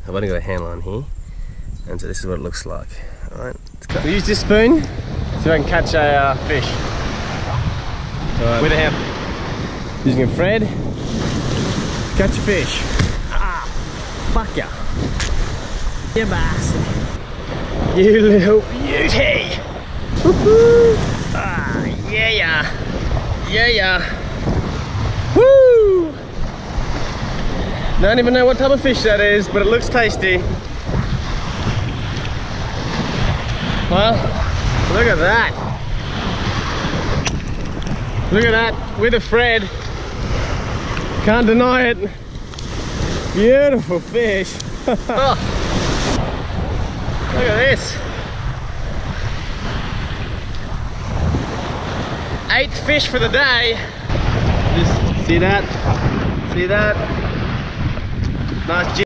I've only got a handle on here, and so this is what it looks like. Alright, let's go. We use this spoon so I can catch a fish. Right. With a hand. Using a thread, catch a fish. Ah, fuck ya. You bastard. You little beauty. Woohoo! Ah, yeah, yeah. Yeah, yeah. Woo! Don't even know what type of fish that is, but it looks tasty. Well, look at that. Look at that, with a thread. Can't deny it. Beautiful fish. Oh, look at this. 8th fish for the day. Just see that? See that? Nice.